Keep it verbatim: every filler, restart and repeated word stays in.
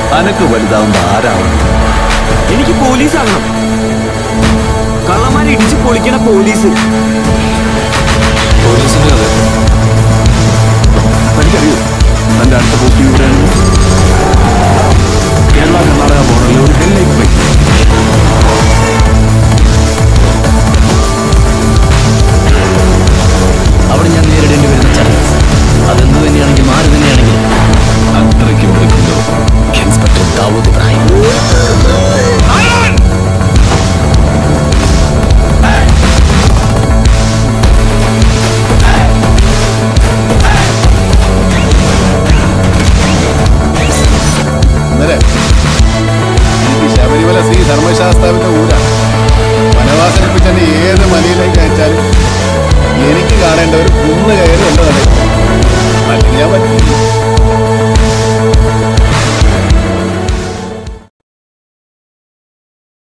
അനക്ക് വലുതാവുമ്പോ ആരാവും? എനിക്ക് പോലീസ് ആകണം. കള്ളന്മാരെ ഇടിച്ചു പൊളിക്കണ പോലീസ്. പോലീസിന്റെ കഥ എനിക്കറിയോ. തന്റെ അടുത്ത പോസ്റ്റ് ഇവിടെയാണ്.